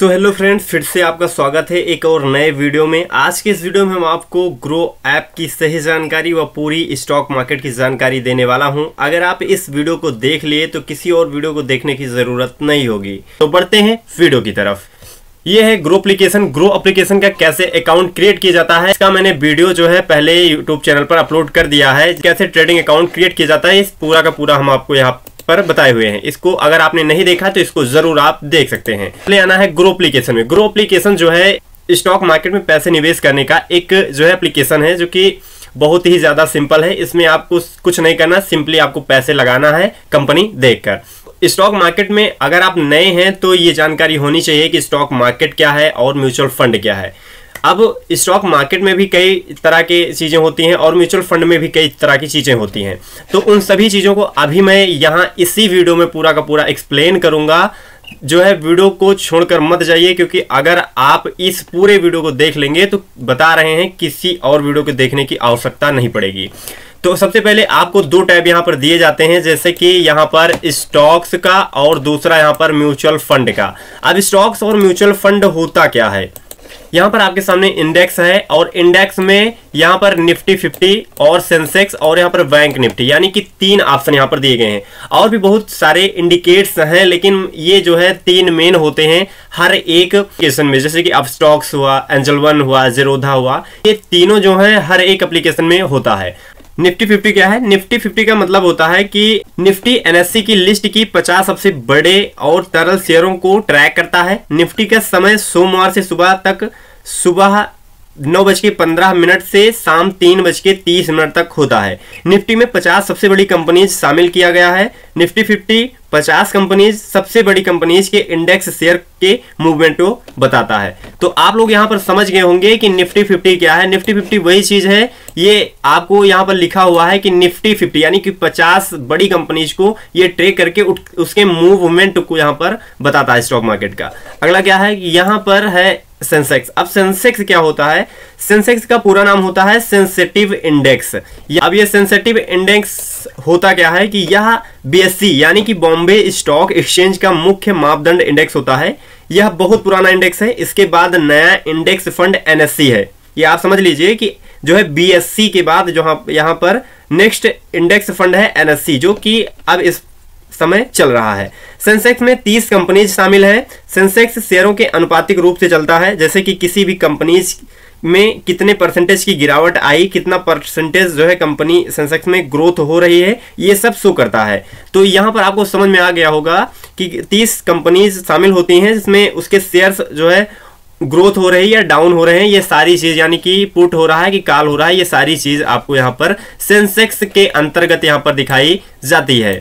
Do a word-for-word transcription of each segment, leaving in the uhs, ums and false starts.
तो hello friends, फिर से आपका स्वागत है एक और नए वीडियो में। आज के इस वीडियो में हम आपको ग्रो ऐप की सही जानकारी व पूरी स्टॉक मार्केट की जानकारी देने वाला हूं। अगर आप इस वीडियो को देख लिए तो किसी और वीडियो को देखने की जरूरत नहीं होगी। तो बढ़ते हैं वीडियो की तरफ। ये है ग्रो एप्लीकेशन। ग्रो एप्लीकेशन का कैसे अकाउंट क्रिएट किया जाता है, इसका मैंने वीडियो जो है पहले यूट्यूब चैनल पर अपलोड कर दिया है। कैसे ट्रेडिंग अकाउंट क्रिएट किया जाता है, इस पूरा का पूरा हम आपको यहाँ पर बताए हुए हैं। इसको अगर आपने नहीं देखा तो इसको जरूर आप देख सकते हैं। ले आना है ग्रो एप्लीकेशन में। ग्रो एप्लीकेशन जो है स्टॉक मार्केट में पैसे निवेश करने का एक जो है एप्लीकेशन है, जो कि बहुत ही ज्यादा सिंपल है। इसमें आपको कुछ नहीं करना, सिंपली आपको पैसे लगाना है कंपनी देखकर। स्टॉक मार्केट में अगर आप नए हैं तो ये जानकारी होनी चाहिए कि स्टॉक मार्केट क्या है और म्यूचुअल फंड क्या है। अब स्टॉक मार्केट में भी कई तरह की चीज़ें होती हैं और म्यूचुअल फंड में भी कई तरह की चीज़ें होती हैं। तो उन सभी चीज़ों को अभी मैं यहाँ इसी वीडियो में पूरा का पूरा एक्सप्लेन करूँगा। जो है वीडियो को छोड़कर मत जाइए, क्योंकि अगर आप इस पूरे वीडियो को देख लेंगे तो बता रहे हैं किसी और वीडियो को देखने की आवश्यकता नहीं पड़ेगी। तो सबसे पहले आपको दो टैब यहाँ पर दिए जाते हैं, जैसे कि यहाँ पर स्टॉक्स का और दूसरा यहाँ पर म्यूचुअल फंड का। अब स्टॉक्स और म्यूचुअल फंड होता क्या है, यहाँ पर आपके सामने इंडेक्स है और इंडेक्स में यहाँ पर निफ्टी फिफ्टी और सेंसेक्स और यहाँ पर बैंक निफ्टी, यानी कि तीन ऑप्शन यहाँ पर दिए गए हैं। और भी बहुत सारे इंडिकेटर्स हैं, लेकिन ये जो है तीन मेन होते हैं हर एक एप्लीकेशन में। जैसे कि अब स्टॉक्स हुआ, एंजल वन हुआ, जीरोधा हुआ, ये तीनों जो है हर एक एप्लीकेशन में होता है। निफ्टी फिफ्टी क्या है? निफ्टी फिफ्टी का मतलब होता है कि निफ्टी एनएससी की लिस्ट की पचास सबसे बड़े और तरल शेयरों को ट्रैक करता है। निफ्टी का समय सोमवार से सुबह तक सुबह नौ बज के पंद्रह मिनट से शाम तीन बज के तीस मिनट तक होता है। निफ्टी में पचास सबसे बड़ी कंपनीज शामिल किया गया है। निफ्टी फिफ्टी पचास कंपनीज सबसे बड़ी कंपनीज के इंडेक्स शेयर के मूवमेंट को बताता है। तो आप लोग यहाँ पर समझ गए होंगे कि निफ्टी फिफ्टी क्या है। निफ्टी फिफ्टी वही चीज है, ये आपको यहाँ पर लिखा हुआ है कि निफ्टी फिफ्टी यानी कि पचास बड़ी कंपनीज को ये ट्रेक करके उसके मूवमेंट को यहाँ पर बताता है स्टॉक मार्केट का। अगला क्या है, यहाँ पर है सेंसेक्स। अब सेंसेक्स क्या होता है? सेंसेक्स का पूरा नाम होता है सेंसिटिव इंडेक्स। अब ये सेंसिटिव इंडेक्स होता क्या है कि यह बीएससी यानी कि बॉम्बे स्टॉक एक्सचेंज का मुख्य मापदंड इंडेक्स होता है। यह बहुत पुराना इंडेक्स है। इसके बाद नया इंडेक्स फंड एनएससी है। ये आप समझ लीजिए कि जो है बीएससी के बाद जो यहाँ पर नेक्स्ट इंडेक्स फंड है एनएससी, जो कि अब इस समय चल रहा है। सेंसेक्स में तीस कंपनीज शामिल है। सेंसेक्स शेयरों के अनुपातिक रूप से चलता है, जैसे कि किसी भी कंपनीज में कितने परसेंटेज की गिरावट आई, कितना परसेंटेज जो है कंपनी सेंसेक्स में ग्रोथ हो रही है, ये सब शो करता है। तो यहाँ पर आपको समझ में आ गया होगा कि तीस कंपनीज शामिल होती हैं, जिसमें उसके शेयर्स जो है ग्रोथ हो रही है या डाउन हो रहे हैं, ये सारी चीज, यानी कि पुट हो रहा है कि कॉल हो रहा है, ये सारी चीज आपको यहाँ पर सेंसेक्स के अंतर्गत यहाँ पर दिखाई जाती है।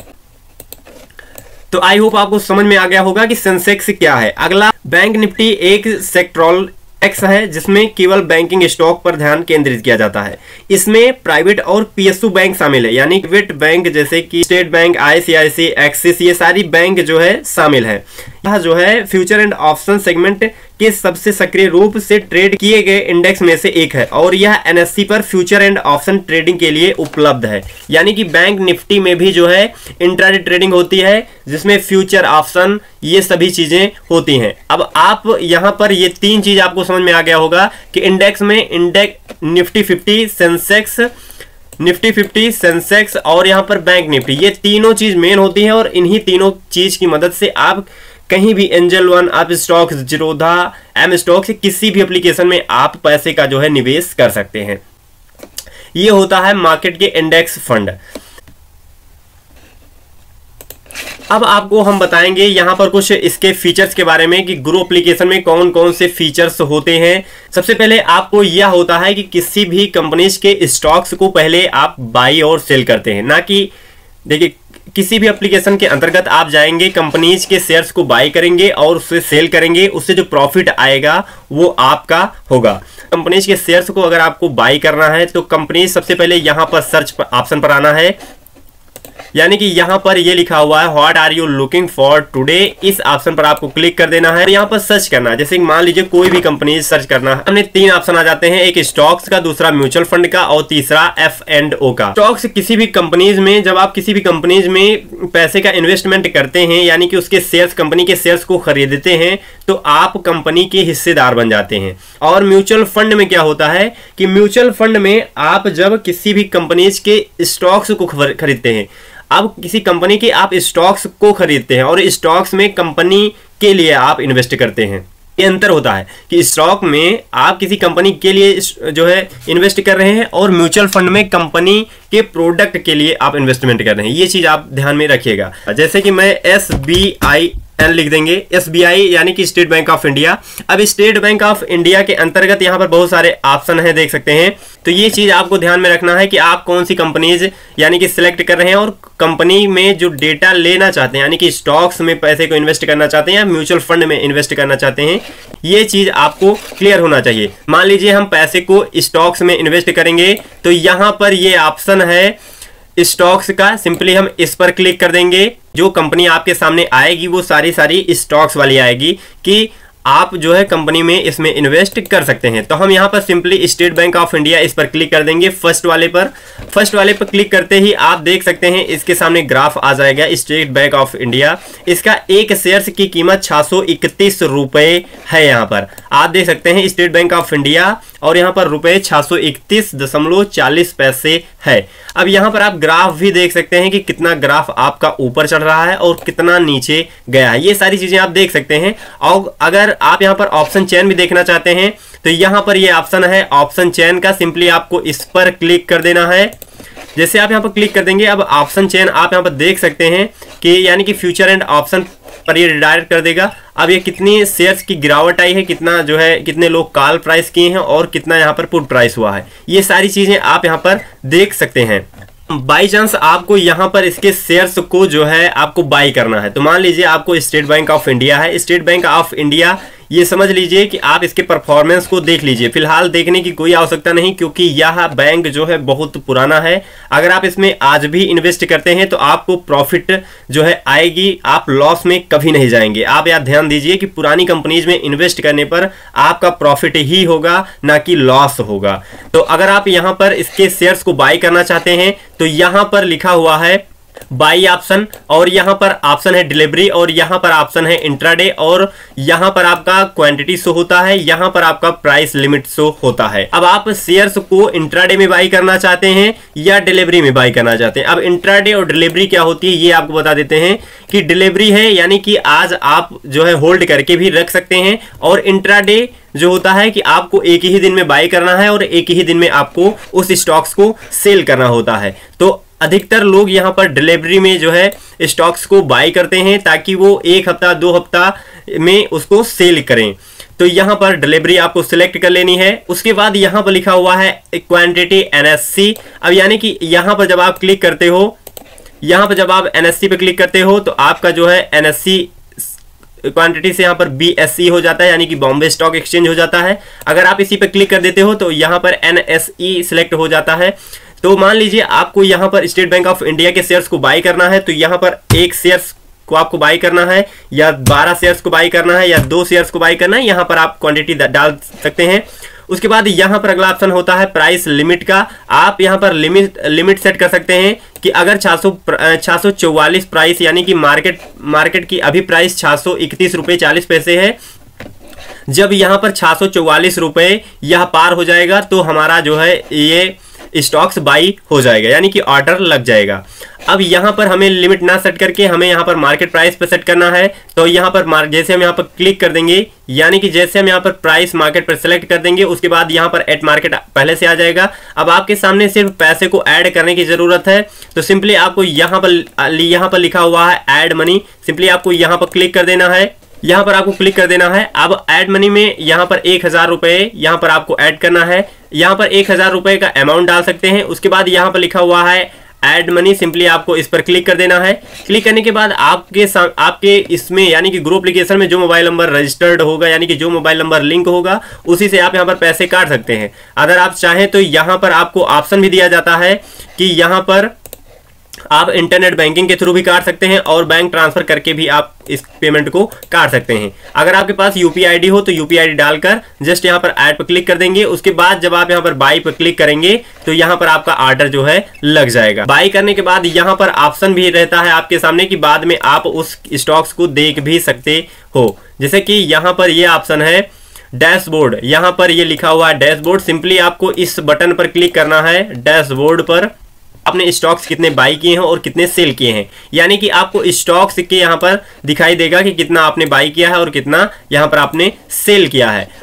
तो आई होप आपको समझ में आ गया होगा कि सेंसेक्स क्या है। अगला बैंक निफ्टी एक सेक्टोरल इंडेक्स है, जिसमें केवल बैंकिंग स्टॉक पर ध्यान केंद्रित किया जाता है। इसमें प्राइवेट और पीएसयू बैंक शामिल है, यानी प्राइवेट बैंक जैसे कि स्टेट बैंक, आईसीआईसी, एक्सिस, ये सारी बैंक जो है शामिल है। यह जो है फ्यूचर एंड ऑप्शन सेगमेंट के सबसे सक्रिय रूप से ट्रेड किए गए इंडेक्स में से एक है और यह एनएससी पर फ्यूचर एंड ऑप्शन ट्रेडिंग के लिए उपलब्ध है। यानी कि बैंक निफ्टी में भी जो है इंट्राडे ट्रेडिंग होती है, जिसमें फ्यूचर, ऑप्शन, ये सभी चीजें होती हैं। अब आप यहाँ पर ये तीन चीज आपको समझ में आ गया होगा कि इंडेक्स में index Nifty fifty, Sensex, Nifty fifty, Sensex और यहाँ पर बैंक निफ्टी, ये तीनों चीज मेन होती हैं। और इन्हीं तीनों चीज की मदद से आप कहीं भी Angel One, Upstox, Zerodha, M stocks, किसी भी एप्लीकेशन में आप पैसे का जो है निवेश कर सकते हैं। ये होता है मार्केट के इंडेक्स फंड। अब आपको हम बताएंगे यहाँ पर कुछ इसके फीचर्स के बारे में कि ग्रो एप्लीकेशन में कौन कौन से फीचर्स होते हैं। सबसे पहले आपको यह होता है कि किसी भी कंपनीज के स्टॉक्स को पहले आप बाई और सेल करते हैं, ना कि देखिए किसी भी एप्लीकेशन के अंतर्गत आप जाएंगे, कंपनीज के शेयर्स को बाई करेंगे और उससे सेल करेंगे, उससे जो प्रॉफिट आएगा वो आपका होगा। कंपनीज के शेयर्स को अगर आपको बाई करना है तो कंपनीज सबसे पहले यहाँ पर सर्च ऑप्शन पर आना है। यानी कि यहाँ पर ये लिखा हुआ है what are you looking for today, इस ऑप्शन पर आपको क्लिक कर देना है। यहाँ पर सर्च करना है, जैसे मान लीजिए कोई भी कंपनी सर्च करना है। हमने तीन ऑप्शन आ जाते हैं, एक स्टॉक्स का, दूसरा म्यूचुअल फंड का और तीसरा एफ एंड ओ का। स्टॉक्स किसी भी कंपनीज में, जब आप किसी भी कंपनीज में पैसे का इन्वेस्टमेंट करते हैं यानी कि उसके शेयर्स, कंपनी के शेयर्स को खरीदते हैं तो आप कंपनी के हिस्सेदार बन जाते हैं। और म्यूचुअल फंड में क्या होता है कि म्यूचुअल फंड में आप जब किसी भी कंपनीज के स्टॉक्स को खरीदते हैं, अब किसी कंपनी के आप स्टॉक्स को खरीदते हैं और स्टॉक्स में कंपनी के लिए आप इन्वेस्ट करते हैं। ये अंतर होता है कि स्टॉक में आप किसी कंपनी के लिए जो है इन्वेस्ट कर रहे हैं और म्यूचुअल फंड में कंपनी के प्रोडक्ट के लिए आप इन्वेस्टमेंट कर रहे हैं। ये चीज आप ध्यान में रखिएगा। जैसे कि मैं एस बी आई एन लिख देंगे, एस बी आई यानी कि स्टेट बैंक ऑफ इंडिया। अब स्टेट बैंक ऑफ इंडिया के अंतर्गत यहाँ पर बहुत सारे ऑप्शन हैं, देख सकते हैं। तो ये चीज आपको ध्यान में रखना है कि आप कौन सी कंपनीज यानी कि सिलेक्ट कर रहे हैं और कंपनी में जो डेटा लेना चाहते हैं यानी कि स्टॉक्स में पैसे को इन्वेस्ट करना चाहते हैं या म्यूचुअल फंड में इन्वेस्ट करना चाहते हैं, ये चीज आपको क्लियर होना चाहिए। मान लीजिए हम पैसे को स्टॉक्स में इन्वेस्ट करेंगे तो यहाँ पर ये ऑप्शन है स्टॉक्स का, सिंपली हम इस पर क्लिक कर देंगे। जो कंपनी आपके सामने आएगी वो सारी सारी स्टॉक्स वाली आएगी कि आप जो है कंपनी में इसमें इन्वेस्ट कर सकते हैं। तो हम यहाँ पर simply State Bank of India इस पर क्लिक कर देंगे, फर्स्ट वाले पर। फर्स्ट वाले पर क्लिक करते ही आप देख सकते हैं इसके सामने ग्राफ आ जाएगा स्टेट बैंक ऑफ इंडिया। इसका एक शेयर्स की कीमत छह सौ इकतीस रुपए है। यहाँ पर आप देख सकते हैं स्टेट बैंक ऑफ इंडिया और यहाँ पर रुपए छह सौ इकतीस दशमलव चालीस पैसे है। अब यहाँ पर आप ग्राफ भी देख सकते हैं कि कितना ग्राफ आपका ऊपर चढ़ रहा है और कितना नीचे गया है, ये सारी चीजें आप देख सकते हैं। और अगर आप यहाँ पर ऑप्शन चेन भी देखना चाहते हैं तो यहाँ पर ये ऑप्शन है ऑप्शन चेन का, सिंपली आपको इस पर क्लिक कर देना है। जैसे आप यहाँ पर क्लिक कर देंगे, अब ऑप्शन चेन आप यहाँ पर देख सकते हैं कि यानी कि फ्यूचर एंड ऑप्शन पर ये रिडायरेक्ट कर देगा। अब ये कितनी शेयर्स की गिरावट आई है, कितना जो है कितने लोग कॉल प्राइस किए हैं और कितना यहाँ पर पुट प्राइस हुआ है, ये सारी चीजें आप यहाँ पर देख सकते हैं। बाई चांस आपको यहाँ पर इसके शेयर्स को जो है आपको बाई करना है, तो मान लीजिए आपको स्टेट बैंक ऑफ इंडिया है, स्टेट बैंक ऑफ इंडिया ये समझ लीजिए कि आप इसके परफॉर्मेंस को देख लीजिए। फिलहाल देखने की कोई आवश्यकता नहीं क्योंकि यह बैंक जो है बहुत पुराना है। अगर आप इसमें आज भी इन्वेस्ट करते हैं तो आपको प्रॉफिट जो है आएगी, आप लॉस में कभी नहीं जाएंगे। आप यार ध्यान दीजिए कि पुरानी कंपनीज में इन्वेस्ट करने पर आपका प्रॉफिट ही होगा, ना कि लॉस होगा। तो अगर आप यहाँ पर इसके शेयर्स को बाई करना चाहते हैं तो यहाँ पर लिखा हुआ है बाई ऑप्शन और यहाँ पर ऑप्शन है डिलीवरी और यहाँ पर ऑप्शन है इंट्राडे और यहाँ पर आपका क्वांटिटी शो होता है, यहाँ पर आपका प्राइस लिमिट शो होता है। अब आप शेयर्स को इंट्राडे में बाई करना चाहते हैं या डिलीवरी में बाई करना चाहते हैं। अब इंट्राडे और डिलीवरी क्या होती है ये आपको बता देते हैं कि डिलीवरी है यानी कि आज आप जो है होल्ड करके भी रख सकते हैं और इंट्राडे जो होता है कि आपको एक ही दिन में बाई करना है और एक ही दिन में आपको उस स्टॉक्स को सेल करना होता है। तो अधिकतर लोग यहाँ पर डिलीवरी में जो है स्टॉक्स को बाई करते हैं ताकि वो एक हफ्ता दो हफ्ता में उसको सेल करें। तो यहाँ पर डिलीवरी आपको सिलेक्ट कर लेनी है। उसके बाद यहाँ पर लिखा हुआ है क्वांटिटी एन एस सी। अब यानी कि यहाँ पर जब आप क्लिक करते हो, यहाँ पर जब आप एन एस सी पे क्लिक करते हो तो आपका जो है एन एस सी क्वांटिटी से यहाँ पर बी एस ई हो जाता है यानी कि बॉम्बे स्टॉक एक्सचेंज हो जाता है। अगर आप इसी पे क्लिक कर देते हो तो यहाँ पर एन एस ई सिलेक्ट हो जाता है। तो मान लीजिए आपको यहाँ पर स्टेट बैंक ऑफ इंडिया के शेयर्स को बाई करना है तो यहाँ पर एक शेयर्स को आपको बाई करना है या बारह शेयर्स को बाई करना है या दो शेयर्स को बाई करना है, यहाँ पर आप क्वांटिटी डाल सकते हैं। उसके बाद यहाँ पर अगला ऑप्शन होता है प्राइस लिमिट का। आप यहाँ पर लिमिट लिमिट सेट कर सकते हैं कि अगर छह सौ छह सौ चौवालीस प्राइस यानी कि मार्केट मार्केट की अभी प्राइस छह सौ इकतीस रुपये चालीस पैसे है, जब यहाँ पर छह सौ चौवालीस रुपये यह पार हो जाएगा तो हमारा जो है ये स्टॉक्स बाई हो जाएगा यानी कि ऑर्डर लग जाएगा। अब यहाँ पर हमें लिमिट ना सेट करके हमें यहाँ पर मार्केट प्राइस पर सेट करना है। तो यहाँ पर जैसे हम यहाँ पर क्लिक कर देंगे यानी कि जैसे हम यहाँ पर प्राइस मार्केट पर सेलेक्ट कर देंगे उसके बाद यहाँ पर एट मार्केट पहले से आ जाएगा। अब आपके सामने सिर्फ पैसे को ऐड करने की जरूरत है। तो सिंपली आपको यहाँ पर यहाँ पर लिखा हुआ है ऐड मनी, सिंपली आपको यहाँ पर क्लिक कर देना है। यहाँ पर आपको क्लिक कर देना है। अब ऐड मनी में यहाँ पर एक हजार रुपये यहाँ पर आपको ऐड करना है। यहाँ पर एक हजार रुपये का अमाउंट डाल सकते हैं। उसके बाद यहाँ पर लिखा हुआ है ऐड मनी, सिंपली आपको इस पर क्लिक कर देना है। क्लिक करने के बाद आपके आपके इसमें यानी कि ग्रो एप्लीकेशन में जो मोबाइल नंबर रजिस्टर्ड होगा यानी कि जो मोबाइल नंबर लिंक होगा उसी से आप यहाँ पर पैसे काट सकते हैं। अगर आप चाहें तो यहाँ पर आपको ऑप्शन भी दिया जाता है कि यहाँ पर आप इंटरनेट बैंकिंग के थ्रू भी काट सकते हैं और बैंक ट्रांसफर करके भी आप इस पेमेंट को काट सकते हैं। अगर आपके पास यूपीआई आईडी हो तो यूपीआई आईडी डालकर जस्ट यहां पर ऐड पर क्लिक कर देंगे। उसके बाद जब आप यहां पर बाई पर क्लिक करेंगे तो यहां पर आपका ऑर्डर जो है लग जाएगा। बाई करने के बाद यहां पर ऑप्शन भी रहता है आपके सामने कि बाद में आप उस स्टॉक्स को देख भी सकते हो। जैसे कि यहां पर यह ऑप्शन है डैशबोर्ड, यहां पर यह लिखा हुआ है डैशबोर्ड। सिंपली आपको इस बटन पर क्लिक करना है। डैशबोर्ड पर आपने स्टॉक्स कितने बाई किए हैं और कितने सेल किए हैं, यानी कि आपको स्टॉक्स के यहाँ पर दिखाई देगा कि कितना आपने बाई किया है और कितना यहाँ पर आपने सेल किया है।